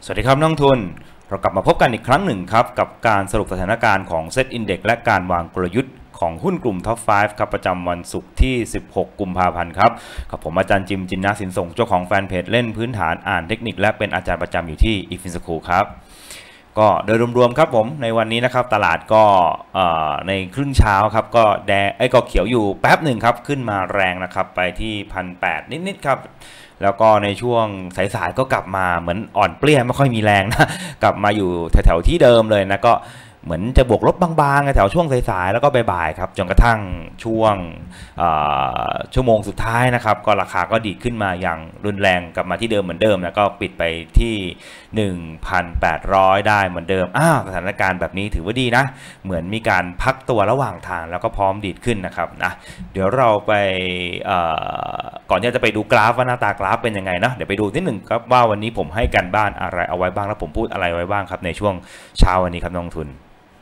สวัสดีครับนักลงทุนเรากลับมาพบกันอีกครั้งหนึ่งครับกับการสรุปสถานการณ์ของเซตอินเด็กซ์และการวางกลยุทธ์ของหุ้นกลุ่มท็อป 5 ครับประจำวันศุกร์ที่16กุมภาพันธ์ครับกับผมอาจารย์จิมจินนาสินส่งเจ้าของแฟนเพจเล่นพื้นฐานอ่านเทคนิคและเป็นอาจารย์ประจำอยู่ที่อีฟินสคูลครับก็โดยรวมๆครับผมในวันนี้นะครับตลาดก็ในครึ่งเช้าครับก็แดงก็เขียวอยู่แป๊บหนึ่งครับขึ้นมาแรงนะครับไปที่ 1,800 นิดๆครับแล้วก็ในช่วงสายๆก็กลับมาเหมือนอ่อนเปรี้ยไม่ค่อยมีแรงนะกลับมาอยู่แถวๆที่เดิมเลยนะก็เหมือนจะบวกลบบางๆแถวช่วงสายๆแล้วก็บ่ายๆครับจนกระทั่งช่วงชั่วโมงสุดท้ายนะครับก็ราคาก็ดีดขึ้นมาอย่างรุนแรงกลับมาที่เดิมเหมือนเดิมนะก็ปิดไปที่ 1,800 ได้เหมือนเดิมสถานการณ์แบบนี้ถือว่าดีนะเหมือนมีการพักตัวระหว่างทางแล้วก็พร้อมดีดขึ้นนะครับนะเดี๋ยวเราไปก่อนที่จะไปดูกราฟว่าหน้าตากราฟเป็นยังไงนะเดี๋ยวไปดูนิดหนึ่งครับว่าวันนี้ผมให้กันบ้านอะไรเอาไว้บ้างแล้วผมพูดอะไรไว้บ้างครับในช่วงเช้าวันนี้ครับนักลงทุน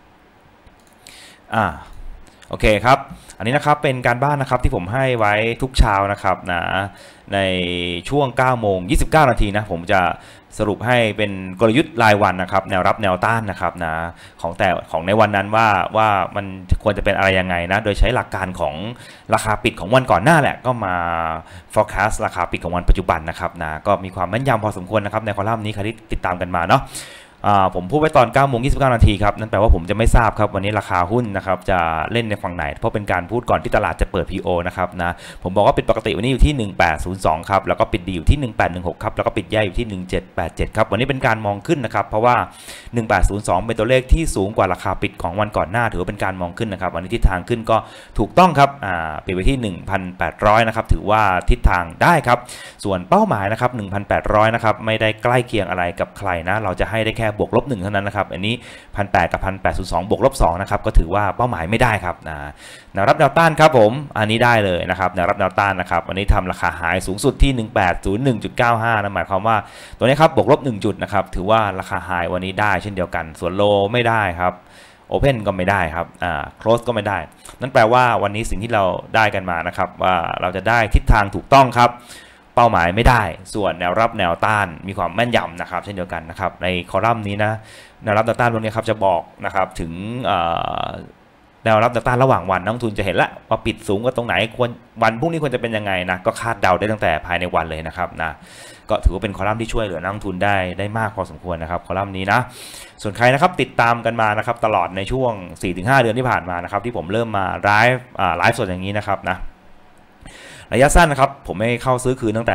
โอเคครับอันนี้นะครับเป็นการบ้านนะครับที่ผมให้ไว้ทุกเช้านะครับนะในช่วง9:29 นาทีนะผมจะสรุปให้เป็นกลยุทธ์รายวันนะครับแนวรับแนวต้านนะครับนะของในวันนั้นว่ามันควรจะเป็นอะไรยังไงนะโดยใช้หลักการของราคาปิดของวันก่อนหน้าแหละก็มา forecast ราคาปิดของวันปัจจุบันนะครับนะก็มีความแม่นยำพอสมควรนะครับในคอลัมน์นี้ใครที่ติดตามกันมาเนาะผมพูดไว้ตอน 9:29 นาทีครับนั่นแปลว่าผมจะไม่ทราบครับวันนี้ราคาหุ้นนะครับจะเล่นในฝั่งไหนเพราะเป็นการพูดก่อนที่ตลาดจะเปิด PO นะครับนะผมบอกว่าปิดปกติวันนี้อยู่ที่ 1802 ครับแล้วก็ปิดดีอยู่ที่ 1816 ครับแล้วก็ปิดแย่อยู่ที่ 1787 ครับวันนี้เป็นการมองขึ้นนะครับเพราะว่า 1802 เป็นตัวเลขที่สูงกว่าราคาปิดของวันก่อนหน้าถือว่าเป็นการมองขึ้นนะครับวันนี้ทิศทางขึ้นก็ถูกต้องครับปิดไปที่ 1,800 นะครับถือว่าทิศทางได้ครับส่วนเป้าหมายนะครับ 1,800 นะครับไม่ได้ใกล้เคียงอะไรกับใครนะเราจะให้ได้แค่บวกลบ1เท่านั้นนะครับอันนี้ 1,800 กับ 1,802 บวกลบ2นะครับก็ถือว่าเป้าหมายไม่ได้ครับแนวรับแนวต้านครับผมอันนี้ได้เลยนะครับแนวรับแนวต้านนะครับวันนี้ทำราคาหายสูงสุดที่ 1801.95 นะหมายความว่าตัวนี้ครับบวกลบ1จุดนะครับถือว่าราคาหายวันนี้ได้เช่นเดียวกันส่วนโลไม่ได้ครับโอเพนก็ไม่ได้ครับโคลสก็ไม่ได้นั่นแปลว่าวันนี้สิ่งที่เราได้กันมานะครับว่าเราจะได้ทิศทางถูกต้องครับเป้าหมายไม่ได้ส่วนแนวรับแนวต้านมีความแม่นยำนะครับเช่นเดียวกันนะครับในคอลัมน์นี้นะแนวรับแนวต้านพวกนี้ครับจะบอกนะครับถึงแนวรับแนวต้านระหว่างวันนักลงทุนจะเห็นละว่าปิดสูงกว่าตรงไหนควรวันพรุ่งนี้ควรจะเป็นยังไงนะก็คาดเดาได้ตั้งแต่ภายในวันเลยนะครับนะก็ถือว่าเป็นคอลัมน์ที่ช่วยเหลือนักลงทุนได้มากพอสมควรนะครับคอลัมน์นี้นะส่วนใครนะครับติดตามกันมานะครับตลอดในช่วง 4-5 เดือนที่ผ่านมานะครับที่ผมเริ่มมาไลฟ์สดอย่างนี้นะครับนะระยะสั้นนะครับผมไม่เข้าซื้อคืนตั้งแต่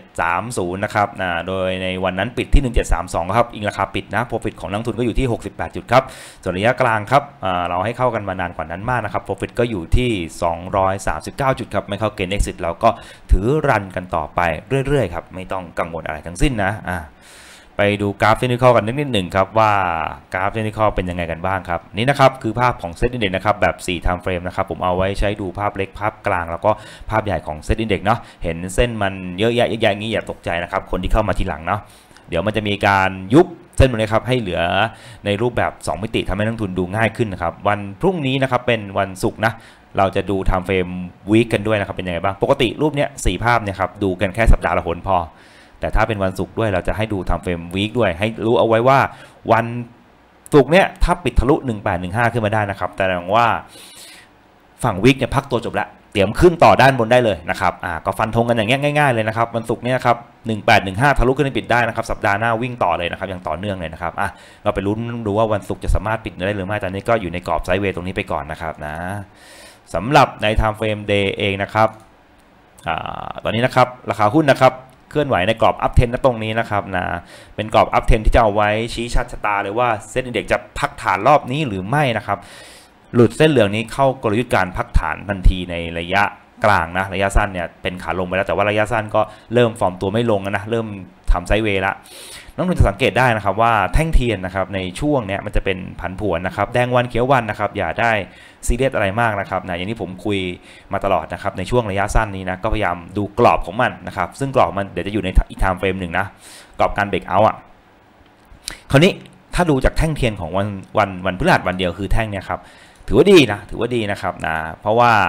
1730 นะครับโดยในวันนั้นปิดที่ 1732 ครับอิงราคาปิดนะ profit ของนักลงทุนก็อยู่ที่68จุดครับส่วนระยะกลางครับเราให้เข้ากันมานานกว่านั้นมากนะครับ profit ก็อยู่ที่239จุดครับไม่เข้าเกณฑ์ exit เราก็ถือรันกันต่อไปเรื่อยๆครับไม่ต้องกังวลอะไรทั้งสิ้นนะไปดูกราฟเทคนิคกันนิดหนึ่งครับว่ากราฟเทคนิคเป็นยังไงกันบ้างครับนี่นะครับคือภาพของเซตอินเด็กซ์นะครับแบบ4 time frame นะครับผมเอาไว้ใช้ดูภาพเล็กภาพกลางแล้วก็ภาพใหญ่ของเซตอินเด็กซ์เนาะเห็นเส้นมันเยอะแยะอย่างนี้อย่าตกใจนะครับคนที่เข้ามาทีหลังเนาะเดี๋ยวมันจะมีการยุบเส้นมันเลยครับให้เหลือในรูปแบบ2มิติทำให้นักลงทุนดูง่ายขึ้นนะครับวันพรุ่งนี้นะครับเป็นวันศุกร์นะเราจะดู time frame week กันด้วยนะครับเป็นยังไงบ้างปกติรูปเนี้ย4ภาพเนี่ยครับดูกันแค่สัปดาห์ละหนพอแต่ถ้าเป็นวันศุกร์ด้วยเราจะให้ดูไทม์เฟรมวีคด้วยให้รู้เอาไว้ว่าวันศุกร์เนี้ยถ้าปิดทะลุ1815ขึ้นมาได้นะครับแต่แสดงว่าฝั่งวีคเนี่ยพักตัวจบแล้วเตรียมขึ้นต่อด้านบนได้เลยนะครับก็ฟันธงกันอย่างเงี้ยง่ายๆเลยนะครับวันศุกร์เนี้ยครับ1815ทะลุขึ้นไปปิดได้นะครับสัปดาห์หน้าวิ่งต่อเลยนะครับอย่างต่อเนื่องเลยนะครับเราไปลุ้นดูว่าวันศุกร์จะสามารถปิดได้หรือไม่ตอนนี้ก็อยู่ในกรอบไซด์เวย์ตรงนี้ไปก่อนนะครับนะสำหรับในไทม์เฟรมเดย์เองนะครับตอนนี้นะครับราคาหุ้นนะครับเคลื่อนไหวในกรอบอัพเทรนตรงนี้นะครับนะเป็นกรอบอัพเทรนที่จะเอาไว้ชี้ชัดชะตาเลยว่าเซ็นอินเด็กซ์จะพักฐานรอบนี้หรือไม่นะครับหลุดเส้นเหลืองนี้เข้ากลยุทธ์การพักฐานทันทีในระยะกลางนะระยะสั้นเนี่ยเป็นขาลงไปแล้วแต่ว่าระยะสั้นก็เริ่มฟอร์มตัวไม่ลงนะเริ่มทำไซด์เวย์ละนักลงทุนจะสังเกตได้นะครับว่าแท่งเทียนนะครับในช่วงนี้มันจะเป็นผันผวนนะครับแดงวันเขียววันนะครับอย่าได้ซีเรียสอะไรมากนะครับนะอย่างที่ผมคุยมาตลอดนะครับในช่วงระยะสั้นนี้นะก็พยายามดูกรอบของมันนะครับซึ่งกรอบมันเดี๋ยวจะอยู่ในอีกไทม์เฟรมหนึ่งนะกรอบการเบรกเอาท์คราวนี้ถ้าดูจากแท่งเทียนของวันพฤหัสวันเดียวคือแท่งเนี่ยครับถือว่าดีนะครับนะเพราะว่า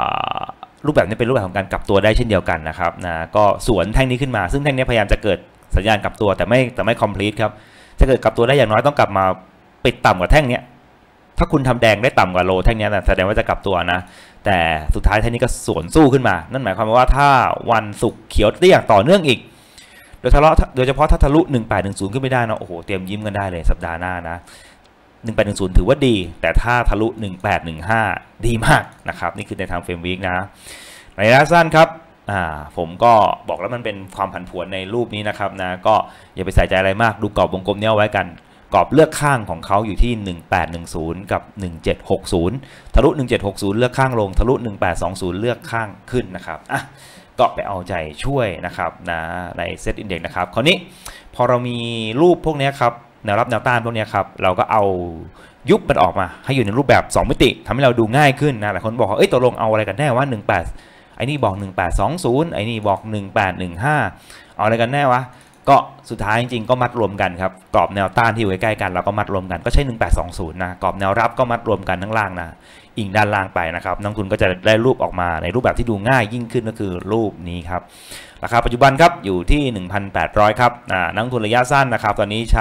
รูปแบบนี้เป็นรูปแบบของการกลับตัวได้เช่นเดียวกันนะครับนะก็สวนแท่งนี้ขึ้นมาซึ่งแท่งนี้พยายามจะเกิดสัญญาณกลับตัวแต่ไม่ complete ครับถ้าเกิดกลับตัวได้อย่างน้อยต้องกลับมาปิดต่ำกว่าแท่งเนี้ยถ้าคุณทำแดงได้ต่ำกว่าโลแท่งนี้นะแสดงว่าจะกลับตัวนะแต่สุดท้ายแท่งนี้ก็สวนสู้ขึ้นมานั่นหมายความว่าถ้าวันศุกร์เขียวได้อย่างต่อเนื่องอีกโดยเฉพาะถ้าทะลุ1810ขึ้นไม่ได้นะโอ้โหเตรียมยิ้มกันได้เลยสัปดาห์หน้านะ1810ถือว่าดีแต่ถ้าทะลุ1815ดีมากนะครับนี่คือในทางเฟรมวีคนะในระยะสั้นครับผมก็บอกแล้วมันเป็นความผันผวนในรูปนี้นะครับนะก็อย่าไปใส่ใจอะไรมากดูกรอบวงกลมนี้เอาไว้กันกรอบเลือกข้างของเขาอยู่ที่1810กับ1760ทะลุ1760เลือกข้างลงทะลุ1820เลือกข้างขึ้นนะครับก็ไปเอาใจช่วยนะครับนะในเซตอินเด็กซ์นะครับคราวนี้พอเรามีรูปพวกนี้ครับแนวรับแนวต้านพวกนี้ครับเราก็เอายุบมันออกมาให้อยู่ในรูปแบบ2มิติทำให้เราดูง่ายขึ้นนะหลายคนบอกว่าตกลงเอาอะไรกันแน่ว่า18ไอ้นี่บอก1820ไอ้นี่บอก1815เอาอะไรกันแน่วะก็สุดท้ายจริงๆก็มัดรวมกันครับกรอบแนวต้านที่อยู่ใกล้ๆกันเราก็มัดรวมกันก็ใช้1820นะกรอบแนวรับก็มัดรวมกันทั้งล่างนะอิงด้านล่างไปนะครับนักทุนก็จะได้รูปออกมาในรูปแบบที่ดูง่ายยิ่งขึ้นก็คือรูปนี้ครับราคาปัจจุบันครับอยู่ที่ 1,800 ครับนักทุนระยะสั้นนะครับตอนนี้ใช้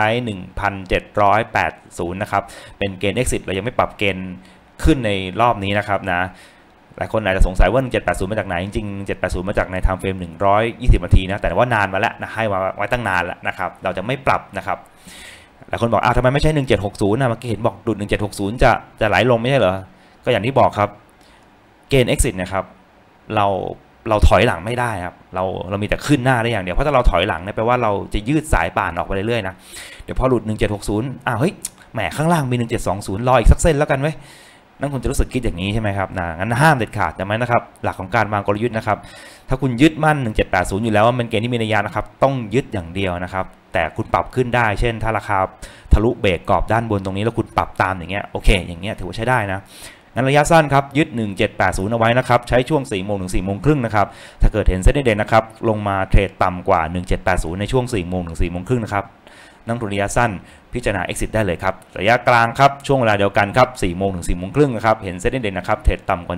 1,780 นะครับเป็นเกณฑ์ exit เรายังไม่ปรับเกณฑ์ขึ้นในรอบนี้นะครับนะหลายคนอาจจะสงสัยว่า1780มาจากไหนจริงๆ780มาจากใน time frame 120 นาทีนะแต่ว่านานมาแล้วนะให้ไว้ตั้งนานแล้วนะครับเราจะไม่ปรับนะครับหลายคนบอกทำไมไม่ใช่1760นะเมื่อกี้เห็นบอกดุด1760จะไหลลงไม่ใช่เหรอก็อย่างที่บอกครับเกณฑ์ exit นะครับเราถอยหลังไม่ได้ครับเรามีแต่ขึ้นหน้าได้อย่างเดียวเพราะถ้าเราถอยหลังเนี่ยแปลว่าเราจะยืดสายป่านออกไปเรื่อยๆนะเดี๋ยวพอหลุด1760เฮ้ยแหมข้างล่างมี1720รออีกสักเส้นแล้วกันเว้ยนั่นคุณจะรู้สึกคิดอย่างนี้ใช่ไหมครับงั้นห้ามเด็ดขาดจำไว้นะครับหลักของการวางกลยุทธ์นะครับถ้าคุณยึดมั่น1780อยู่แล้วว่ามันเกณฑ์ที่มีนัยยะนะครับต้องยึดอย่างเดียวนะครับแต่คุณปรับขึ้นได้เช่นถ้าราคาทะลุเบรกกรอบด้านบนตรงนี้แล้วคุณปรับตามอย่างเงี้ยโอเคอย่างเงี้ยถือว่าใช้ได้นะงั้นระยะสั้นครับยึด1780เอาไว้นะครับใช้ช่วง4โมงถึง4โมงครึ่งนะครับถ้าเกิดเห็นเส้นเด่นนะครับลงมาเทรดต่ำกว่า1780ในช่วง4โมงถึง4โมงครึ่งนะครับนักทุนระยะสั้นพิจารณา exit ได้เลยครับระยะกลางครับช่วงเวลาเดียวกันครับ4โมงถึง4โมงครึ่งนะครับเห็นเส้นเด่นนะครับเทรดต่ำกว่า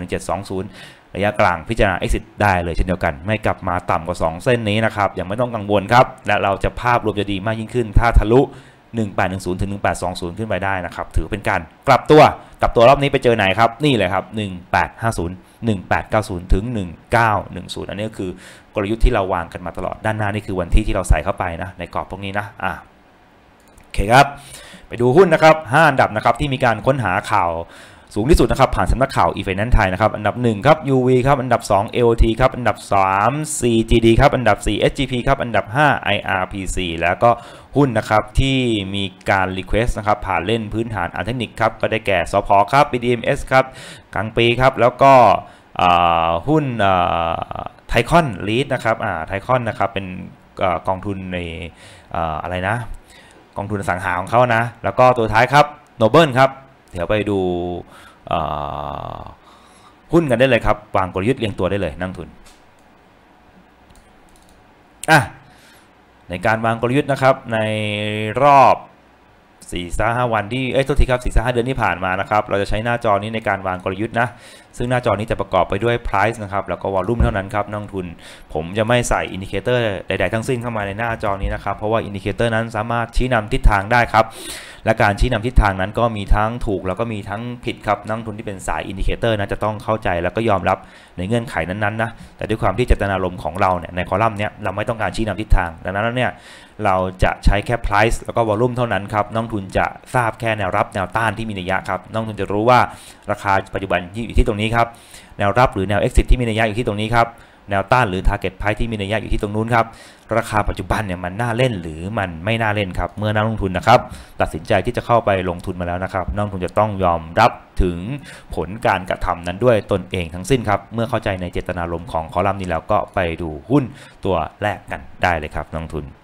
1720ระยะกลางพิจารณา exit ได้เลยเช่นเดียวกันไม่กลับมาต่ำกว่า2เส้นนี้นะครับยังไม่ต้องกังวลครับและเราจะภาพรวมจะดีมากยิ่งขึ้นถ้าทะลุ1810ถึง1820ขึ้นไปได้นะครับถือเป็นการกลับตัวรอบนี้ไปเจอไหนครับนี่เลยครับ1850 1890ถึง1910อันนี้ก็คือกลยุทธ์ที่เราวางกันมาตลอดด้านหน้านี่คือวันที่เราใส่เข้าไปนะในกรอบพวกนี้นะโอเคครับไปดูหุ้นนะครับ5อันดับนะครับที่มีการค้นหาข่าวสูงที่สุดนะครับผ่านสำนักข่าว eFinance ไทยนะครับอันดับ1ครับ UV ครับอันดับ2 AOT ครับอันดับ3 CGD ครับอันดับ4 SGP ครับอันดับ5 IRPC แล้วก็หุ้นนะครับที่มีการ request นะครับผ่านเล่นพื้นฐานเทคนิคครับก็ได้แก่สผ.ครับ BDMs ครับกังปีครับแล้วก็หุ้นไทคอนลีดนะครับไทคอนนะครับเป็นกองทุนในอะไรนะกองทุนอสังหาของเขานะแล้วก็ตัวท้ายครับโนเบิลครับเดี๋ยวไปดูหุ้นกันได้เลยครับวางกลยุทธ์เรียงตัวได้เลยนักทุนในการวางกลยุทธ์นะครับในรอบ4-5 วันที่โทษทีครับ4-5 เดือนที่ผ่านมานะครับเราจะใช้หน้าจอนี้ในการวางกลยุทธ์นะซึ่งหน้าจอนี้จะประกอบไปด้วย price นะครับแล้วก็ volume เท่านั้นครับนักทุนผมจะไม่ใส่อินดิเคเตอร์ใดๆทั้งสิ้นเข้ามาในหน้าจอนี้นะครับเพราะว่าอินดิเคเตอร์นั้นสามารถชี้นำทิศทางได้ครับและการชี้นำทิศทางนั้นก็มีทั้งถูกแล้วก็มีทั้งผิดครับนักทุนที่เป็นสายอินดิเคเตอร์นะจะต้องเข้าใจแล้วก็ยอมรับในเงื่อนไขนั้นๆนะแต่ด้วยความที่เจตนารมณ์ของเราเนี่ยในคอลัมน์เนี้ยเราไม่ต้องการชี้นำทิศทางดังนั้นเนี่ยเราจะใช้แค่ price แล้วก็ volume เท่านั้นครับนักทุนจะทราบแค่แนวรับแนวต้านที่มีนัยยะครับนักทุนจะรู้ว่าราคาปัจจุบันอยู่ที่ตรงนี้ครับแนวรับหรือแนว exit ที่มีนัยยะอยู่ที่ตรงนี้ครับแนวต้านหรือ target price ที่มีนัยยะอยู่ที่ตรงนู้นครับราคาปัจจุบันเนี่ยมันน่าเล่นหรือมันไม่น่าเล่นครับเมื่อนักลงทุนนะครับตัดสินใจที่จะเข้าไปลงทุนมาแล้วนะครับนักลงทุนจะต้องยอมรับถึงผลการกระทำนั้นด้วยตนเองทั้งสิ้นครับเมื่อเข้าใจในเจตนารมณ์ของคอลัมน์นี้แล้วก็ไปดูหุ้นตัวแรกกันได้เลยครับนักลงทุน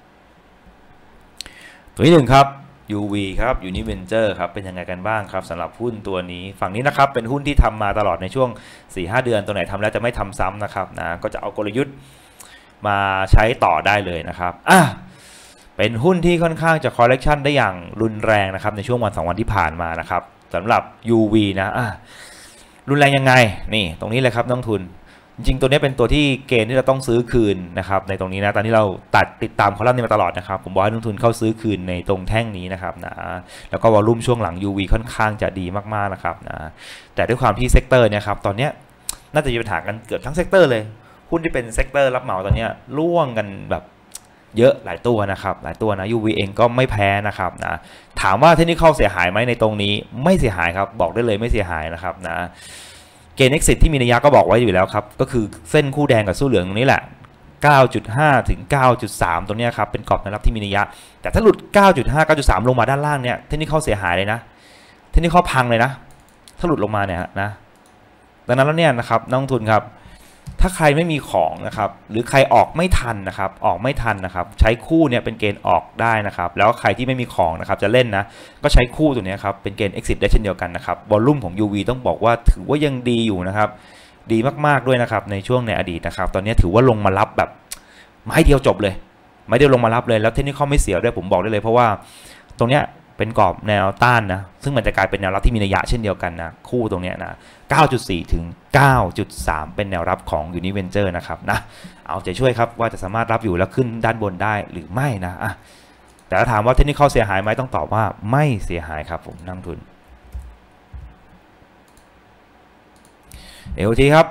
ตัวที่1ครับ UV ครับ Univenture ครับเป็นยังไงกันบ้างครับสำหรับหุ้นตัวนี้ฝั่งนี้นะครับเป็นหุ้นที่ทำมาตลอดในช่วง 4-5 เดือนตัวไหนทำแล้วจะไม่ทำซ้ำนะครับนะก็จะเอากลยุทธ์มาใช้ต่อได้เลยนะครับเป็นหุ้นที่ค่อนข้างจะคอลเลกชันได้อย่างรุนแรงนะครับในช่วงวัน2 วันที่ผ่านมานะครับสำหรับ UV นะรุนแรงยังไงนี่ตรงนี้เลยครับนักทุนจริงๆตัวนี้เป็นตัวที่เกณฑ์ที่เราต้องซื้อคืนนะครับในตรงนี้นะตอนนี้เราติดตามคอลัมน์นี้มาตลอดนะครับผมบอกให้นักทุนเข้าซื้อคืนในตรงแท่งนี้นะครับนะแล้วก็วอลลุ่มช่วงหลัง UV ค่อนข้างจะดีมากๆนะครับนะแต่ด้วยความที่เซกเตอร์เนี่ยครับตอนนี้น่าจะมีปัญหากันเกือบทั้งเซกเตอร์เลยหุ้นที่เป็นเซกเตอร์รับเหมาตอนนี้ร่วงกันแบบเยอะหลายตัวนะครับหลายตัวนะ UV เองก็ไม่แพ้นะครับนะถามว่าเทคนิคเสียหายไหมในตรงนี้ไม่เสียหายครับบอกได้เลยไม่เสียหายนะครับนะเกณฑ์ exit ที่มีนัยยะก็บอกไว้อยู่แล้วครับก็คือเส้นคู่แดงกับสู้เหลืองตรงนี้แหละ 9.5 ถึง 9.3 ตรงนี้ครับเป็นกรอบแนวรับที่มีนัยยะแต่ถ้าหลุด 9.5 9.3 ลงมาด้านล่างเนี่ยเทคนิคเสียหายเลยนะเทคนิคพังเลยนะถ้าหลุดลงมาเนี่ยนะดังนั้นแล้วเนี่ยนะครับนักลงทุนครับถ้าใครไม่มีของนะครับหรือใครออกไม่ทันนะครับใช้คู่เนี่ยเป็นเกณฑ์ออกได้นะครับแล้วใครที่ไม่มีของนะครับจะเล่นนะก็ใช้คู่ตัวนี้ครับเป็นเกณฑ์ exit ได้เช่นเดียวกันนะครับวอลลุ่มของ UV ต้องบอกว่าถือว่ายังดีอยู่นะครับดีมากๆด้วยนะครับในช่วงในอดีตนะครับตอนนี้ถือว่าลงมารับแบบไม้เดียวจบเลยไม้เดียวลงมารับเลยแล้วเทคนิคไม่เสียด้วยผมบอกได้เลยเพราะว่าตรงเนี้ยเป็นกรอบแนวต้านนะซึ่งมันจะกลายเป็นแนวรับที่มีนัยยะเช่นเดียวกันนะคู่ตรงนี้นะ 9.4 ถึง 9.3 เป็นแนวรับของ Univenture นะครับนะเอาใจช่วยครับว่าจะสามารถรับอยู่แล้วขึ้นด้านบนได้หรือไม่นะแต่ถ้าถามว่าเทคนิคเสียหายไหมต้องตอบว่าไม่เสียหายครับผมนักทุน LT ครับ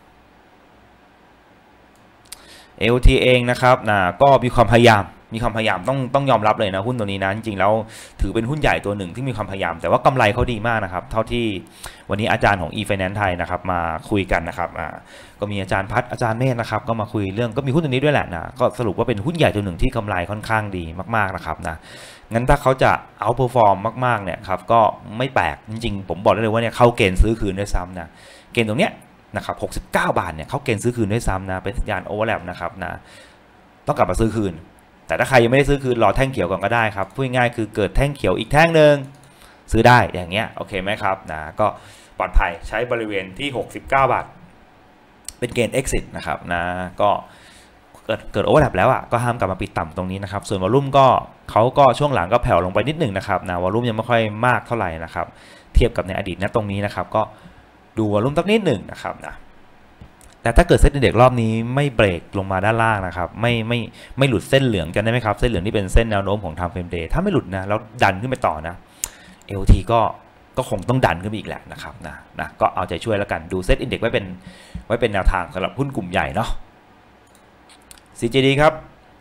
LT เองนะครับนะก็มีความพยายามต้องยอมรับเลยนะหุ้นตัวนี้นะจริงๆแล้วถือเป็นหุ้นใหญ่ตัวหนึ่งที่มีความพยายามแต่ว่ากำไรเขาดีมากนะครับเท่าที่วันนี้อาจารย์ของ eFinance ไทยนะครับมาคุยกันนะครับก็มีอาจารย์พัฒอาจารย์เมธนะครับก็มาคุยเรื่องก็มีหุ้นตัวนี้ด้วยแหละนะก็สรุปว่าเป็นหุ้นใหญ่ตัวหนึ่งที่กำไรค่อนข้างดีมากๆนะครับนะงั้นถ้าเขาจะเอาเพอร์ฟอร์มมากๆเนี่ยครับก็ไม่แปลกจริงๆผมบอกได้เลยว่าเนี่ยเข้าเกณฑ์ซื้อคืนด้วยซ้ำนะเกณฑ์ตรงเนี้ยนะครับ69 บาทเนี่ยเขาเกณฑ์ซื้อคืนด้วยซ้ำนะเป็นสัญญาณโอเวอร์แลปนะครับนะต้องกลับมาซื้อคืนแต่ถ้าใครยังไม่ได้ซื้อคืนรอแท่งเขียวก่อนก็ได้ครับพูดง่ายๆคือเกิดแท่งเขียวอีกแท่งหนึ่งซื้อได้อย่างเงี้ยโอเคไหมครับนะก็ปลอดภัยใช้บริเวณที่69 บาทเป็นเกณฑ์ exit นะครับนะก็เกิดโอเวอร์แลปแล้วก็ห้ามกลับมาปิดต่ำตรงนี้นะครับส่วนวอลลุ่มก็เขาก็ช่วงหลังก็แผ่วลงไปนิดหนึ่งนะครับนะวอลลุ่มยังไม่ค่อยมากเท่าไหร่นะครับเทียบกับในอดีตนะตรงนี้นะครับก็ดูวอลลุ่มสักนิดหนึ่งนะครับนะแต่ถ้าเกิดเซ็ตอินเด็กซ์รอบนี้ไม่เบรกลงมาด้านล่างนะครับไม่หลุดเส้นเหลืองกันได้ไหมครับเส้นเหลืองที่เป็นเส้นแนวโน้มของ Time Frame Day ถ้าไม่หลุดนะแล้วดันขึ้นไปต่อนะ LT ก็คงต้องดันขึ้นไปอีกแหละนะครับนะก็เอาใจช่วยแล้วกันดูเซ็ตอินเด็กซ์ไว้เป็นแนวทางสำหรับหุ้นกลุ่มใหญ่เนาะ CGD ครับ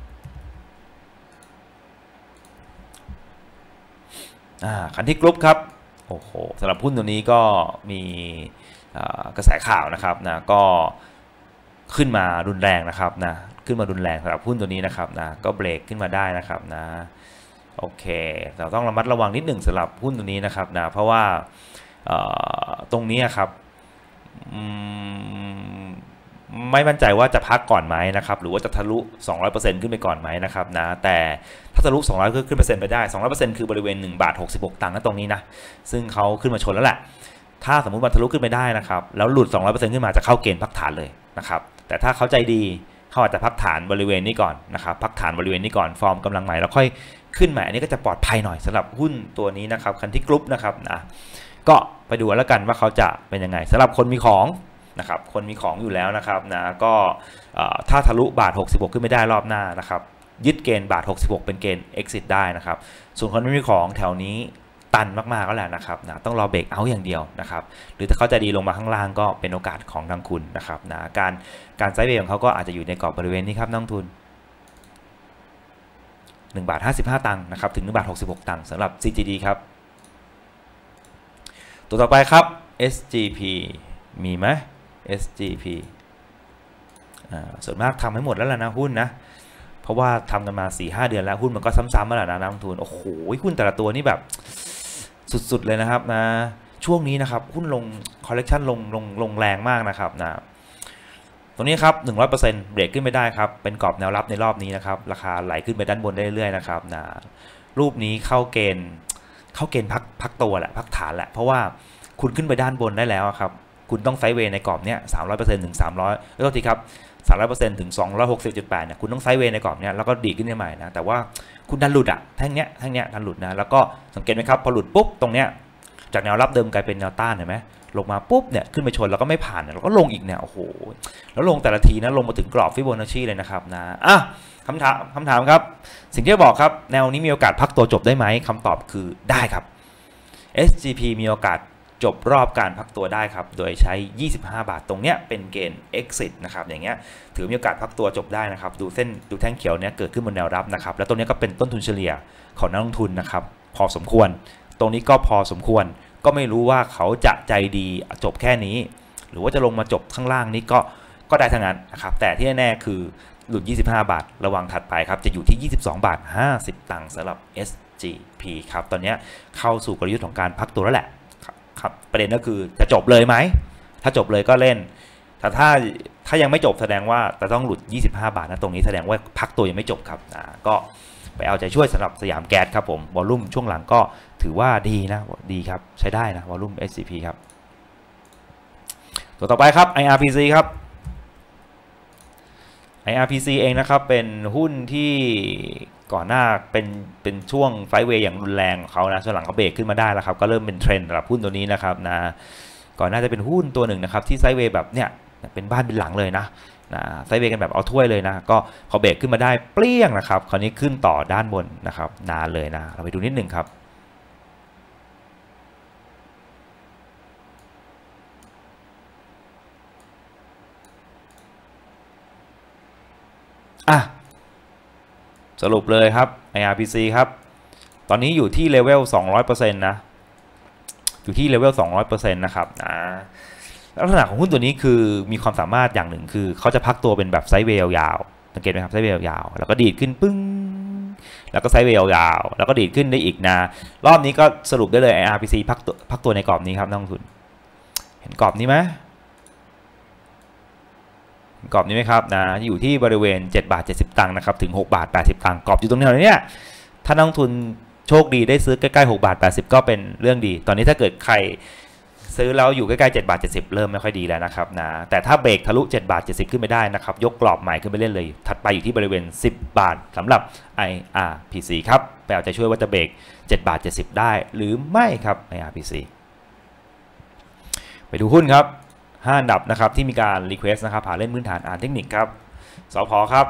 คันที่กรุ๊ปครับโอ้โหสำหรับหุ้นตัวนี้ก็มีกระแสข่าวนะครับนะก็ขึ้นมารุนแรงนะครับนะขึ้นมารุนแรงสำหรับหุ้นตัวนี้นะครับนะก็เบรกขึ้นมาได้นะครับนะโอเคเราต้องระมัดระวังนิดหนึ่งสำหรับหุ้นตัวนี้นะครับนะเพราะว่าตรงนี้ครับไม่มั่นใจว่าจะพักก่อนไหมนะครับหรือว่าจะทะลุ 200% ขึ้นไปก่อนไหมนะครับนะแต่ถ้าทะลุ 200 ขึ้นเปอร์เซ็นต์ไปได้ 200% คือบริเวณ1 บาท 66 ตังค์นะตรงนี้นะซึ่งเขาขึ้นมาชนแล้วแหละถ้าสมมุติมันทะลุขึ้นไปได้นะครับแล้วหลุด 200% ขึ้นมาจะเข้าเกณฑ์พักฐานเลยนะครับแต่ถ้าเขาใจดีเขาอาจจะพักฐานบริเวณนี้ก่อนนะครับพักฐานบริเวณนี้ก่อนฟอร์มกำลังใหม่แล้วค่อยขึ้นมาอันนี้ก็จะปลอดภัยหน่อยสำหรับหุ้นตัวนี้นะครับคันที่กรุ๊ปนะครับนะก็ไปดูแล้วกันว่าเขาจะเป็นยังไงสำหรับคนมีของนะครับคนมีของอยู่แล้วนะครับนะก็ถ้าทะลุบาท66ขึ้นไม่ได้รอบหน้านะครับยึดเกณฑ์บาท66เป็นเกณฑ์ exit ได้นะครับส่วนคนไม่มีของแถวนี้ตันมากๆก็แหละนะครับนะต้องรอเบรกเอาอย่างเดียวนะครับหรือถ้าเขาจะดีลงมาข้างล่างก็เป็นโอกาสของทางคุณนะครับนะการไซด์เวย์ของเขาก็อาจจะอยู่ในกรอบบริเวณนี้ครับนักลงทุน1 บาท 55 ตังค์นะครับถึง1 บาท 66 ตังค์สำหรับ CGD ครับตัวต่อไปครับ SGP มีไหม SGP ส่วนมากทำให้หมดแล้วล่ะนะหุ้นนะเพราะว่าทำกันมา 4-5 เดือนแล้วหุ้นมันก็ซ้ำๆมาแล้วนะนักลงทุนโอ้โหหุ้นแต่ละตัวนี่แบบสุดๆเลยนะครับนะช่วงนี้นะครับหุ้นลงคอลเลกชันลงแรงมากนะครับนะตรงนี้ครับ 100% เบรกขึ้นไม่ได้ครับเป็นกรอบแนวรับในรอบนี้นะครับราคาไหลขึ้นไปด้านบนได้เรื่อยๆนะครับนะรูปนี้เข้าเกณฑ์พักตัวแหละพักฐานแหละเพราะว่าคุณขึ้นไปด้านบนได้แล้วครับคุณต้องไซด์เวย์ในกรอบเนี้ย 300% ถึง 300แล้วก็ทีครับ 300% ถึง 260.8 เนี่ยคุณต้องไซด์เวย์ในกรอบเนี้ยแล้วก็ดีขึ้นได้ใหม่นะแต่ว่าคุณดันหลุดแท่งเนี้ยดันหลุดนะแล้วก็สังเกตไหมครับพอหลุดปุ๊บตรงเนี้ยจากแนวรับเดิมกลายเป็นแนวต้านเห็นไหมลงมาปุ๊บเนี่ยขึ้นไปชนแล้วก็ไม่ผ่านแล้วก็ลงอีกเนี่ยโอ้โหแล้วลงแต่ละทีนะลงมาถึงกรอบฟิโบนัชชีเลยนะครับนะคำถามครับสิ่งที่บอกครับแนวนี้มีโอกาสพักตัวจบได้ไหมคำตอบคือได้ครับ SGP มีโอกาสจบรอบการพักตัวได้ครับโดยใช้25 บาทตรงเนี้ยเป็นเกณฑ์ exit นะครับอย่างเงี้ยถือมีโอกาสพักตัวจบได้นะครับดูแท่งเขียวเนี้ยเกิดขึ้นบนแนวรับนะครับแล้วตรงนี้ก็เป็นต้นทุนเฉลี่ยของนักลงทุนนะครับพอสมควรตรงนี้ก็พอสมควรก็ไม่รู้ว่าเขาจะใจดีจบแค่นี้หรือว่าจะลงมาจบข้างล่างนี้ก็ได้ทั้งนั้นนะครับแต่ที่แน่ๆคือหลุด25 บาทระวังถัดไปครับจะอยู่ที่22 บาท 50 ตังค์สำหรับ SGP ครับตอนนี้เข้าสู่กลยุทธ์ของการพักตัวแล้วแหละครับประเด็นก็คือจะจบเลยไหมถ้าจบเลยก็เล่นแต่ถ้ายังไม่จบแสดงว่าจะต้องหลุด25 บาทนะตรงนี้แสดงว่าพักตัวยังไม่จบครับก็ไปเอาใจช่วยสำหรับสยามแก๊สครับผมวอลลุ่มช่วงหลังก็ถือว่าดีนะดีครับใช้ได้นะวอลลุ่ม SCP ครับตัวต่อไปครับ IRPC ครับ IRPC เองนะครับเป็นหุ้นที่ก่อนหน้าเป็นช่วงไฟเวย์อย่างรุนแรงของเขานะช่วงหลังเขาเบรกขึ้นมาได้แล้วครับก็เริ่มเป็นเทรนด์สำหรับหุ้นตัวนี้นะครับนะก่อนหน้าจะเป็นหุ้นตัวหนึ่งนะครับที่ไซด์เวย์แบบเนี้ยเป็นบ้านเป็นหลังเลยนะไซด์เวย์กันแบบเอาถ้วยเลยนะก็พอเบรกขึ้นมาได้เปรี้ยงนะครับคราวนี้ขึ้นต่อด้านบนนะครับนานเลยนะเราไปดูนิดหนึ่งครับสรุปเลยครับ IRPC ครับตอนนี้อยู่ที่เลเวล 200% นะอยู่ที่เลเวล 200% นะครับลักษณะของหุ้นตัวนี้คือมีความสามารถอย่างหนึ่งคือเขาจะพักตัวเป็นแบบไซด์เวย์ยาวๆสังเกตไหมครับไซด์เวย์ยาวๆแล้วก็ดีดขึ้นปึ้งแล้วก็ไซด์เวย์ยาวๆแล้วก็ดีดขึ้นได้อีกนะรอบนี้ก็สรุปได้เลย IRPC พักตัวในกรอบนี้ครับนักลงทุนเห็นกรอบนี้ไหมกรอบนี้ไหมครับนะอยู่ที่บริเวณ7 บาท 70 ตังค์นะครับถึง6 บาท 80 ตังค์กรอบอยู่ตรงนี้เนี่ยถ้านักลงทุนโชคดีได้ซื้อใกล้ๆ6 บาท 80ก็เป็นเรื่องดีตอนนี้ถ้าเกิดใครซื้อแล้วอยู่ใกล้ๆ7 บาท 70เริ่มไม่ค่อยดีแล้วนะครับนะแต่ถ้าเบรกทะลุ7 บาท 70ขึ้นไปได้นะครับยกกรอบใหม่ขึ้นไปเล่นเลยถัดไปอยู่ที่บริเวณ10 บาทสำหรับ IRPC ครับไปเอาใจช่วยว่าจะเบรก7 บาท 70ได้หรือไม่ครับ IRPC ไปดูหุ้นครับ5 อันดับนะครับที่มีการ request นะครับผ่านเล่นพื้นฐานอ่านเทคนิคครับสผ.ครับ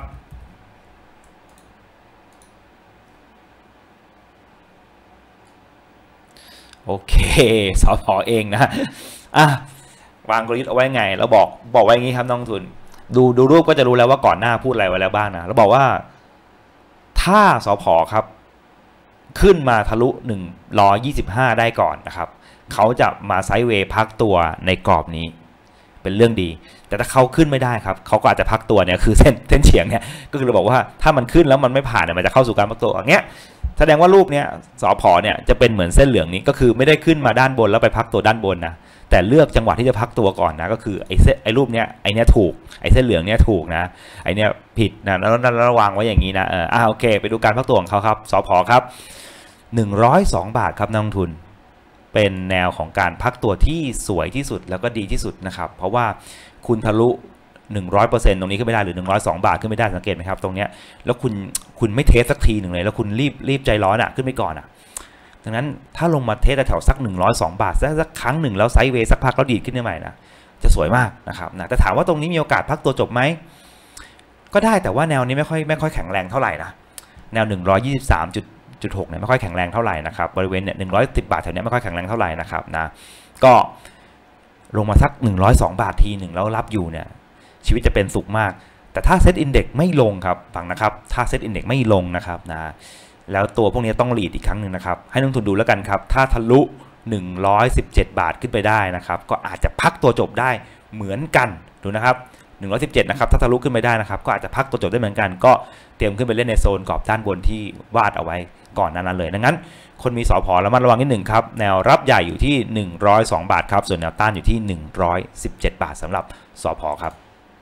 โอเคสผ.เองนะวางกลยุทธ์เอาไว้ไงแล้วบอกไว้อย่างนี้ครับนักลงทุนดูรูปก็จะรู้แล้วว่าก่อนหน้าพูดอะไรไว้แล้วบ้างนะแล้วบอกว่าถ้าสผ.ครับขึ้นมาทะลุ125ได้ก่อนนะครับเขาจะมาไซด์เวย์พักตัวในกรอบนี้เป็นเรื่องดีแต่ถ้าเขาขึ้นไม่ได้ครับเขาก็อาจจะพักตัวเนี่ยคือเส้นเฉียงเนี่ยก็คือเราบอกว่าถ้ามันขึ้นแล้วมันไม่ผ่านเนี่ยมันจะเข้าสู่การพักตัวอย่างเงี้ยแสดงว่ารูปเนี้ยสผ.เนี่ยจะเป็นเหมือนเส้นเหลืองนี้ก็คือไม่ได้ขึ้นมาด้านบนแล้วไปพักตัวด้านบนนะแต่เลือกจังหวะที่จะพักตัวก่อนนะก็คือไอ้รูปเนี้ยไอ้เนี้ยถูกไอ้เส้นเหลืองเนี้ยถูกนะไอ้เนี้ยผิดนะแล้วระวังไว้อย่างนี้นะโอเคไปดูการพักตัวของเขาครับสผ.ครับ102 บาทครับนักลงทุนเป็นแนวของการพักตัวที่สวยที่สุดแล้วก็ดีที่สุดนะครับเพราะว่าคุณทะลุ 100% ตรงนี้ขึ้นไม่ได้หรือ102 บาทขึ้นไม่ได้สังเกตไหมครับตรงเนี้ยแล้วคุณไม่เทสสักทีหนึ่งเลยแล้วคุณรีบใจร้อนขึ้นไปก่อนดังนั้นถ้าลงมาเทสแถวสัก102 บาทสักครั้งหนึ่งแล้วไซด์เวย์สักพักแล้วดีดขึ้นได้ใหม่นะจะสวยมากนะครับแต่ถามว่าตรงนี้มีโอกาสพักตัวจบไหมก็ได้แต่ว่าแนวนี้ไม่ค่อยแข็งแรงเท่าไหร่นะแนว123.6เนี่ยไม่ค่อยแข็งแรงเท่าไหร่นะครับบริเวณเนี่ย110 บาทแถวนี้ไม่ค่อยแข็งแรงเท่าไหร่นะครับนะก็ลงมาสัก102 บาททีหนึ่งแล้วรับอยู่เนี่ยชีวิตจะเป็นสุขมากแต่ถ้าเซตอินเด็กซ์ไม่ลงครับฟังนะครับถ้าเซตอินเด็กซ์ไม่ลงนะครับนะแล้วตัวพวกนี้ต้องรีดอีกครั้งหนึ่งนะครับให้นักลงทุนดูแล้วกันครับถ้าทะลุ117 บาทขึ้นไปได้นะครับก็อาจจะพักตัวจบได้เหมือนกันดูนะครับ117นะครับถ้าทะลุขึ้นไปได้นะครับก็อาจจะพักตัวจบได้เหมือนกันก็เตรียมขึ้นไปเล่นในโซนกรอบด้านบนที่วาดเอาไว้ก่อนนั้นเลยดังนั้นคนมีสผ.ระมัดระวังนิดหนึ่งครับแนวรับใหญ่อยู่ที่102 บาทครับส่วนแนวต้านอยู่ที่117 บาทสำหรับสผ.ครับ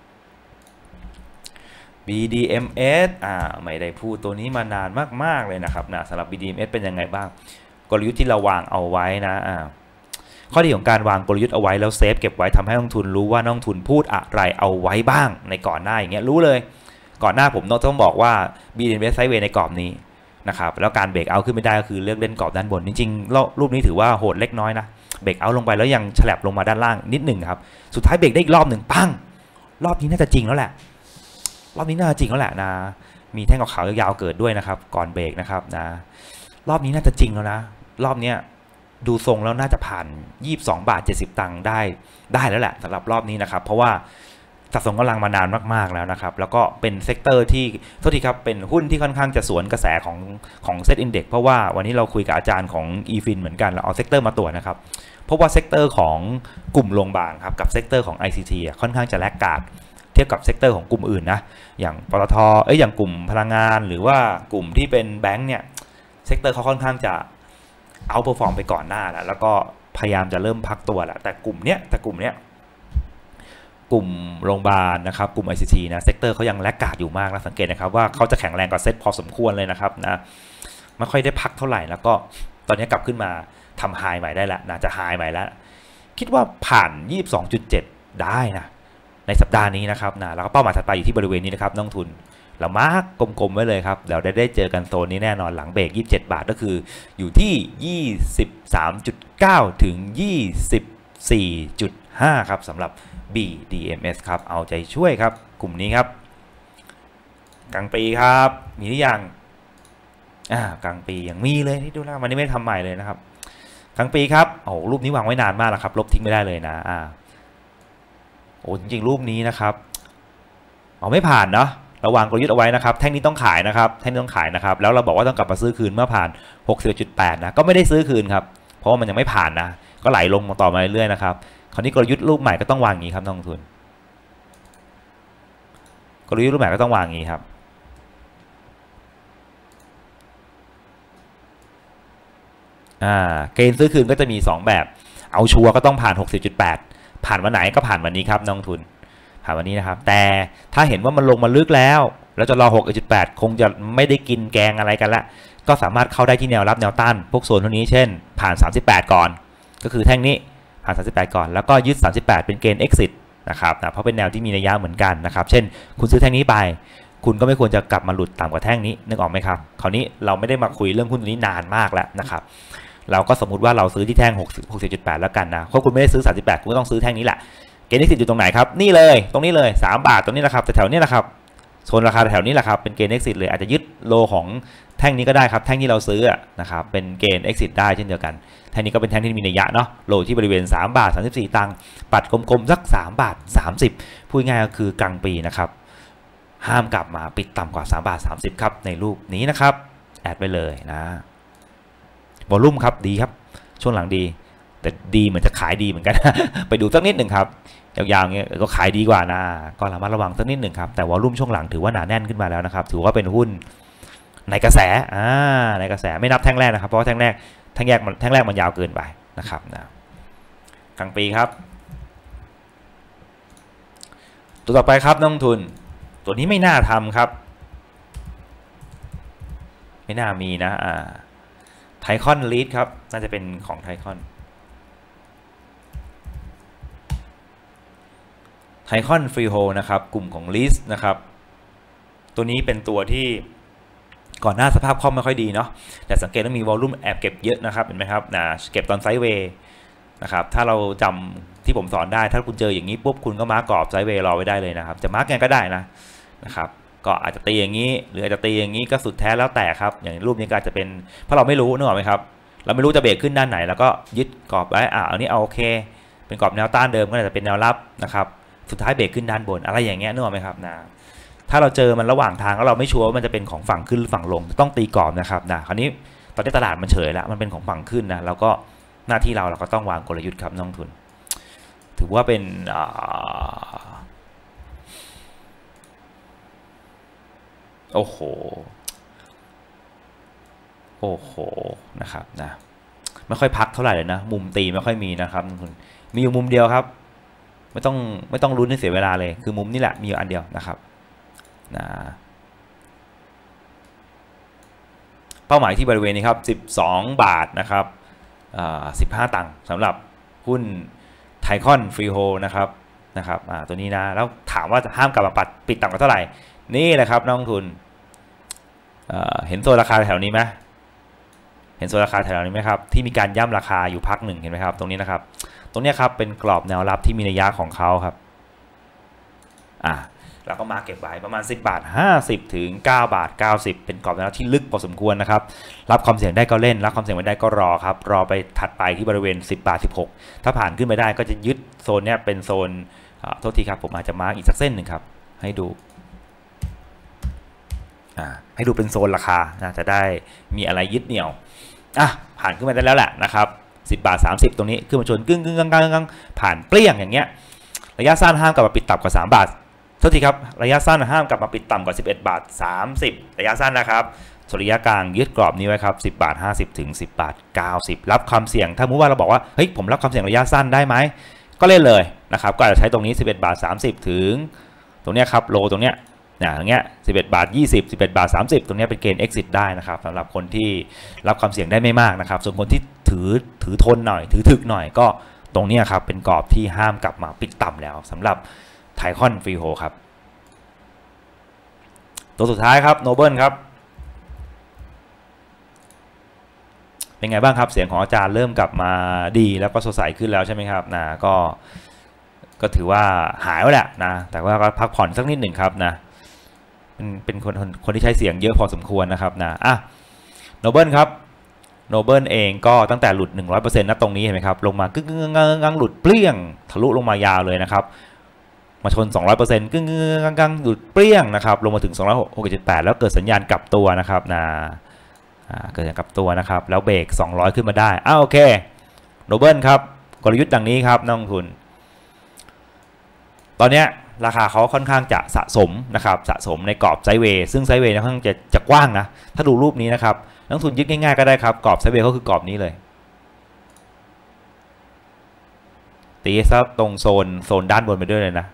BDMs ไม่ได้พูดตัวนี้มานานมากๆเลยนะครับนะสำหรับ BDMs เป็นยังไงบ้างกลยุทธ์ที่เราวางเอาไว้นะข้อดีของการวางกลยุทธ์เอาไว้แล้วเซฟเก็บไว้ทำให้นักลงทุนรู้ว่านักลงทุนพูดอะไรเอาไว้บ้างในก่อนหน้าอย่างเงี้ยรู้เลยก่อนหน้าผมต้องบอกว่า BDMs ไซด์เวย์ในกรอบนี้นะครับแล้วการเบรกเอาขึ้นไม่ได้ก็คือเลือกเล่นกรอบด้านบนจริงๆรูปนี้ถือว่าโหดเล็กน้อยนะเบรกเอาลงไปแล้วยังฉลับลงมาด้านล่างนิดหนึ่งครับสุดท้ายเบรกได้อีกรอบหนึ่งปังรอบนี้น่าจะจริงแล้วแหละรอบนี้น่าจะจริงแล้วแหละนะมีแท่งขาวๆยาวๆเกิดด้วยนะครับก่อนเบรกนะครับนะรอบนี้น่าจะจริงแล้วนะรอบเนี้ยดูทรงแล้วน่าจะผ่าน22 บาท 70 ตังค์ได้แล้วแหละสำหรับรอบนี้นะครับเพราะว่าสะสมกำลังมานานมากๆแล้วนะครับแล้วก็เป็นเซกเตอร์ที่โทษทีครับเป็นหุ้นที่ค่อนข้างจะสวนกระแสของเซ็ตอินเด็กซ์เพราะว่าวันนี้เราคุยกับอาจารย์ของ eFin เหมือนกันเราเอาเซกเตอร์มาตรวจนะครับเพราะว่าเซกเตอร์ของกลุ่มโรงพยาบาลครับกับเซกเตอร์ของ ICT ค่อนข้างจะแลกขาดเทียบกับเซกเตอร์ของกลุ่มอื่นนะอย่างปตทอย่างกลุ่มพลังงานหรือว่ากลุ่มที่เป็นแบงก์เนี่ยเซกเตอร์เขาค่อนข้างจะเอาเปอร์ฟอร์มไปก่อนหน้าแล้วก็พยายามจะเริ่มพักตัวแล้วแต่กลุ่มเนี้ยกลุ่มโรงพยาบาลนะครับกลุ่ม ICT นะเซกเตอร์เขายังแลกขาดอยู่มากนะสังเกตนะครับว่าเขาจะแข็งแรงกว่าเซ็ตพอสมควรเลยนะครับนะไม่ค่อยได้พักเท่าไหร่แล้วก็ตอนนี้กลับขึ้นมาทำไฮใหม่ได้แล้วนะจะไฮใหม่แล้วคิดว่าผ่าน 22.7 ได้นะในสัปดาห์นี้นะครับนะแล้วก็เป้าหมายถัดไปอยู่ที่บริเวณนี้นะครับนักลงทุนเรามาร์กกลมๆไว้เลยครับเดี๋ยวได้เจอกันโซนนี้แน่นอนหลังเบรก27 บาทก็คืออยู่ที่ 23.9 ถึง 24.5 ครับสำหรับ BDMs ครับเอาใจช่วยครับกลุ่มนี้ครับกลางปีครับมีหรือยังกลางปียังมีเลยที่ดูแล้ววันนี้ไม่ทำใหม่เลยนะครับกลางปีครับโอ้รูปนี้วางไว้นานมากแล้วครับลบทิ้งไม่ได้เลยนะโอ้จริงๆรูปนี้นะครับไม่ผ่านเนาะระวางกลยุทธ์เอาไว้นะครับแท่งนี้ต้องขายนะครับแท่งนี้ต้องขายนะครับแล้วเราบอกว่าต้องกลับมาซื้อคืนเมื่อผ่าน 61.8 นะก็ไม่ได้ซื้อคืนครับเพราะว่ามันยังไม่ผ่านนะก็ไหลลงต่อมาเรื่อยๆนะครับคราวนี้กลยุทธ์รูปใหม่ก็ต้องวางอย่างนี้ครับนักลงทุนกลยุทธ์รูปใหม่ก็ต้องวางอย่างนี้ครับเกณฑ์ซื้อคืนก็จะมี2แบบเอาชัวร์ก็ต้องผ่าน 60.8 ผ่านวันไหนก็ผ่านวันนี้ครับนักลงทุนผ่านวันนี้นะครับแต่ถ้าเห็นว่ามันลงมาลึกแล้วจะรอ 61.8 คงจะไม่ได้กินแกงอะไรกันละก็สามารถเข้าได้ที่แนวรับแนวต้านพวกโซนพวกนี้เช่นผ่าน 38 ก่อนก็คือแท่งนี้ผ่าน 38 ก่อนแล้วก็ยึด 38 เป็นเกณฑ์ exit นะครับเพราะเป็นแนวที่มีนัยยะเหมือนกันนะครับเช่นคุณซื้อแท่งนี้ไปคุณก็ไม่ควรจะกลับมาหลุดต่ำกว่าแท่งนี้นึกออกไหมครับคราวนี้เราไม่ได้มาคุยเรื่องหุ้นตัวนี้นานมากแล้วนะครับเราก็สมมุติว่าเราซื้อที่แท่ง 60.8 แล้วกันนะเพราะคุณไม่ได้ซื้อ 38 คุณก็ต้องซื้อแท่งนี้แหละเกณฑ์ exit อยู่ตรงไหนครับนี่เลยตรงนี้เลย3 บาทตรงนี้แหละครับแถวนี้แหละครับโซนราคาแถวนี้แหละครับเป็นเกณฑ์ exit เลยอาจจะยึดโลของแท่งนี้ก็ได้ครับแท่งที่เราซื้อนะครับเป็นเกณฑ์ exit ได้เช่นเดียวกันแท่งนี้ก็เป็นแท่งที่มีนัยยะเนาะโลที่บริเวณ3 บาท 34 ตังค์ปัดกลมๆสัก3 บาท 30พูดง่ายก็คือกลางปีนะครับห้ามกลับมาปิดต่ำกว่า3 บาท 30ครับในรูปนี้นะครับแอดไปเลยนะวอลุ่มครับดีครับช่วงหลังดีแต่ดีเหมือนจะขายดีเหมือนกัน ไปดูสักนิดหนึ่งครับยาวๆเงี้ยก็ขายดีกว่านะก็ระมัดระวังสักนิดหนึ่งครับแต่วอลุ่มช่วงหลังถือว่าหนาแน่นขึ้นมาแล้วนะครับถือว่าเป็นหุ้นในกระแสในกระแสไม่นับแท่งแรกนะครับเพราะว่าแท่งแรกมันยาวเกินไปนะครับนะกลางปีครับตัวต่อไปครับนักลงทุนตัวนี้ไม่น่าทำครับไม่น่ามีนะไทคอนลีดครับน่าจะเป็นของไทคอนฟรีโฮนะครับกลุ่มของลีสนะครับตัวนี้เป็นตัวที่ก่อนหน้าสภาพคล่องไม่ค่อยดีเนาะแต่สังเกตว่ามีวอลลุ่มแอบเก็บเยอะนะครับเห็นไหมครับเก็บตอนไซด์เวย์นะครับถ้าเราจำที่ผมสอนได้ถ้าคุณเจออย่างนี้ปุ๊บคุณก็มาร์กกรอบไซด์เวย์รอไว้ได้เลยนะครับจะมาร์กไงก็ได้นะครับก็อาจจะตีอย่างนี้หรืออาจจะตีอย่างนี้ก็สุดแท้แล้วแต่ครับอย่างรูปนี้ก็อาจจะเป็นเพราะเราไม่รู้นึกออกไหมครับเราไม่รู้จะเบรกขึ้นด้านไหนแล้วก็ยึดกรอบไว้อันนี้เอาโอเคเป็นกรอบแนวต้านเดิมก็อาจจะเป็นแนวรับนะครับสุดท้ายเบรกขึ้นด้านบนอะไรอย่างเงี้ยนึกออกไหมครับถ้าเราเจอมันระหว่างทางแล้วเราไม่ชัวร์ว่ามันจะเป็นของฝั่งขึ้นหรือฝั่งลงต้องตีกรอบนะครับคราวนี้ตอนนี้ตลาดมันเฉยแล้วมันเป็นของฝั่งขึ้นนะแล้วก็หน้าที่เราก็ต้องวางกลยุทธ์ครับนักลงทุนถือว่าเป็นโอ้โหนะครับไม่ค่อยพักเท่าไหร่เลยนะมุมตีไม่ค่อยมีนะครับนักลงทุนมีอยู่มุมเดียวครับไม่ต้องลุ้นให้เสียเวลาเลยคือมุมนี้แหละมีอยู่อันเดียวนะครับเป้าหมายที่บริเวณนี้ครับ12 บาทนะครับ15 ตังค์สำหรับหุ้นไทคอนฟรีโฮนะครับตัวนี้นะแล้วถามว่าจะห้ามกลับมาปิดต่ำกว่าเท่าไหร่นี่แหละครับนักลงทุนเห็นโซนราคาแถวนี้ไหมเห็นโซนราคาแถวนี้ไหมครับที่มีการย่ำราคาอยู่พักหนึ่งเห็นไหมครับตรงนี้นะครับตรงนี้ครับเป็นกรอบแนวรับที่มีนัยยะของเขาครับแล้วก็มาเก็บไว้ประมาณ10 บาท 50ถึง9 บาท 90เป็นกรอบแนวที่ลึกพอสมควรนะครับรับความเสี่ยงได้ก็เล่นรับความเสี่ยงไม่ได้ก็รอครับรอไปถัดไปที่บริเวณ10 บาท 16ถ้าผ่านขึ้นไปได้ก็จะยึดโซนนี้เป็นโซนโทษทีครับผมอาจจะมาร์กอีกสักเส้นหนึ่งครับให้ดูเป็นโซนราคาจะได้มีอะไรยึดเหนี่ยวผ่านขึ้นมาได้แล้วแหละนะครับ10 บาท 30ตรงนี้ขึ้นมาชนกึ่งผ่านเปรี้ยงอย่างเงี้ยระยะสั้นห้ามกลับมาปิดต่ำกว่า3 บาทโทษทีครับระยะสั้นห้ามกลับมาปิดต่ำกว่า11 บาท 30ระยะสั้นนะครับส่วนระยะกลางยึดกรอบนี้ไว้ครับ10 บาท 50ถึง10 บาท 90รับความเสี่ยงถ้ามุติว่าเราบอกว่าเฮ้ยผมรับความเสี่ยงระยะสั้นได้ไหมก็เล่นเลยนะครับก็อาจจะใช้ตรงนี้11 บาท 30ถึงตรงนี้ครับโลตรงเนี้ยอย่างเงี้ย11 บาท 20 11 บาท 30ตรงนี้เป็นเกณฑ์ exit ได้นะครับสำหรับคนที่รับความเสี่ยงได้ไม่มากนะครับส่วนคนที่ถือทนหน่อยถือถึกหน่อยก็ตรงนี้ครับเป็นกรอบที่ห้ามกลับมาปิดต่ำแล้วสำหรับไทคอนฟรีโฮครับตัวสุดท้ายครับโนเบิลครับเป็นไงบ้างครับเสียงของอาจารย์เริ่มกลับมาดีแล้วก็สดใสขึ้นแล้วใช่ไหมครับก็ถือว่าหายแล้วแหละนะแต่ว่าก็พักผ่อนสักนิดหนึ่งครับนะเป็นคนที่ใช้เสียงเยอะพอสมควรนะครับนะโนเบิลครับโนเบิลเองก็ตั้งแต่หลุด 100% นะตรงนี้เห็นไหมครับลงมากึ่งหลุดเปรี้ยงทะลุลงมายาวเลยนะครับมาชน 200%กึ่งหลุดเปรี้ยงนะครับลงมาถึง 268 แล้วเกิดสัญญาณกลับตัวนะครับเกิดสัญญาณกลับตัวนะครับแล้วเบรก200ขึ้นมาได้โอเคโนเบิลครับกลยุทธ์ดังนี้ครับนักลงทุนตอนนี้ราคาเขาค่อนข้างจะสะสมนะครับสะสมในกรอบไซด์เวย์ซึ่งไซด์เวย์ค่อนข้างจะกว้างนะถ้าดูรูปนี้นะครับนักลงทุนยึดง่ายๆก็ได้ครับกรอบไซด์เวย์ก็คือกรอบนี้เลยตีซะตรงโซนด้านบนไปด้วยเลยนะ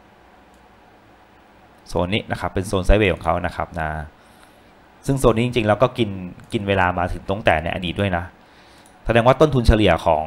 โซนนี้นะครับเป็นโซนไซด์เวย์ของเขานะครับซึ่งโซนนี้จริงๆแล้วก็กินเวลามาถึงตั้งแต่ในอดีตด้วยนะแสดงว่าต้นทุนเฉลี่ยของ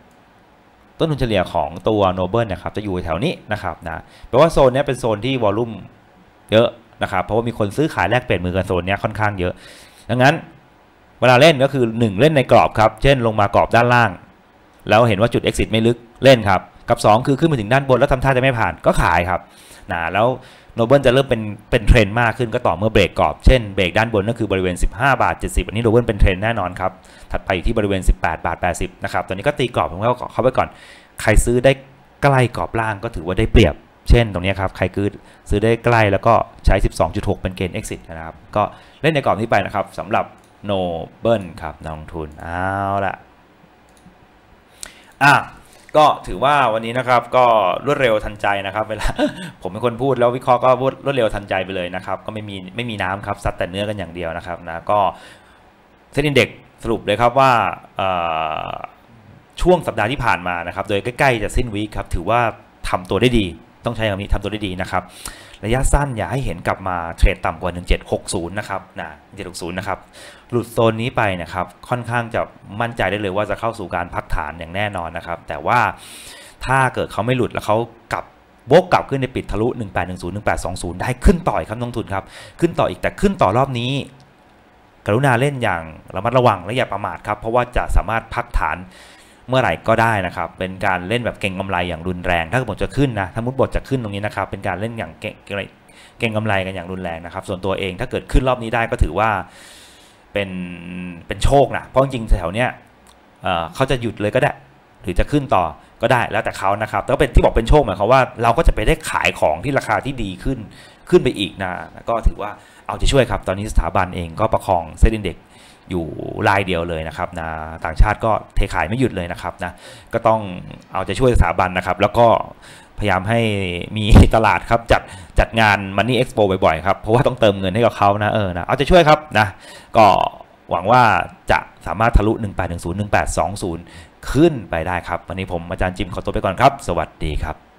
ตัวโนเบิลนะครับจะอยู่แถวนี้นะครับแปลว่าโซนนี้เป็นโซนที่วอลลุ่มเยอะนะครับเพราะว่ามีคนซื้อขายแลกเปลี่ยนมือกันโซนนี้ค่อนข้างเยอะดังนั้นเวลาเล่นก็คือ1เล่นในกรอบครับเช่นลงมากรอบด้านล่างแล้วเห็นว่าจุด exit ไม่ลึกเล่นครับกับ2คือขึ้นมาถึงด้านบนแล้วทำท่าจะไม่ผ่านก็ขายครับแล้วโนเบิลจะเริ่มเป็นเทรนด์มากขึ้นก็ต่อเมื่อเบรกกรอบเช่นเบรกด้านบนก็คือบริเวณ15 บาท 70อันนี้โนเบิลเป็นเทรนด์แน่นอนครับถัดไปอยู่ที่บริเวณ18 บาท 80นะครับตอนนี้ก็ตีกรอบของเขาไปก่อนใครซื้อได้ใกล้กรอบล่างก็ถือว่าได้เปรียบเช่นตรงนี้ครับใครซื้อได้ใกล้แล้วก็ใช้ 12.6 เป็นเกณฑ์ exit นะครับก็เล่นในกรอบนี้ไปนะครับสำหรับโนเบิลครับนักลงทุนเอาละก็ถือว่าวันนี้นะครับก็รวดเร็วทันใจนะครับเวลาผมเป็นคนพูดแล้ววิเคราะห์ก็รวดเร็วทันใจไปเลยนะครับก็ไม่มีน้ำครับซัดแต่เนื้อกันอย่างเดียวนะครับก็เซ็นอินเด็กซ์สรุปเลยครับว่าช่วงสัปดาห์ที่ผ่านมานะครับโดยใกล้ๆจะสิ้นวีคครับถือว่าทำตัวได้ดีต้องใช้คำนี้ทำตัวได้ดีนะครับระยะสั้นอย่าให้เห็นกลับมาเทรดต่ำกว่า1760นะครับ1760นะครับหลุดโซนนี้ไปนะครับค่อนข้างจะมั่นใจได้เลยว่าจะเข้าสู่การพักฐานอย่างแน่นอนนะครับแต่ว่าถ้าเกิดเขาไม่หลุดแล้วเขาวกกลับขึ้นในปิดทะลุ1810 1820ได้ขึ้นต่อครับนักลงทุนครับขึ้นต่ออีกแต่ขึ้นต่อรอบนี้กรุณาเล่นอย่างระมัดระวังและอย่าประมาทครับเพราะว่าจะสามารถพักฐานเมื่อไหร่ก็ได้นะครับเป็นการเล่นแบบเก่งกำไรอย่างรุนแรงถ้าบทจะขึ้นนะถ้ามุดบทจะขึ้นตรงนี้นะครับเป็นการเล่นอย่างเก่งกำไรกันอย่างรุนแรงนะครับส่วนตัวเองถ้าเกิดขึ้นรอบนี้ได้ก็ถือว่าเป็นโชคนะเพราะจริงๆแถวเนี้ยเขาจะหยุดเลยก็ได้หรือจะขึ้นต่อก็ได้แล้วแต่เขานะครับแต่ก็เป็นที่บอกเป็นโชคหมายความว่าเราก็จะไปได้ขายของที่ราคาที่ดีขึ้นไปอีกนะก็ถือว่าเอาใจช่วยครับตอนนี้สถาบันเองก็ประคองเซ็นอินเด็กซ์อยู่รายเดียวเลยนะครับต่างชาติก็เทขายไม่หยุดเลยนะครับก็ต้องเอาใจช่วยสถาบันนะครับแล้วก็พยายามให้มีตลาดครับจัดงาน Money Expo บ่อยๆครับเพราะว่าต้องเติมเงินให้กับเขานะเอาใจช่วยครับก็หวังว่าจะสามารถทะลุ1810 1820ขึ้นไปได้ครับวันนี้ผมอาจารย์จิมขอตัวไปก่อนครับสวัสดีครับ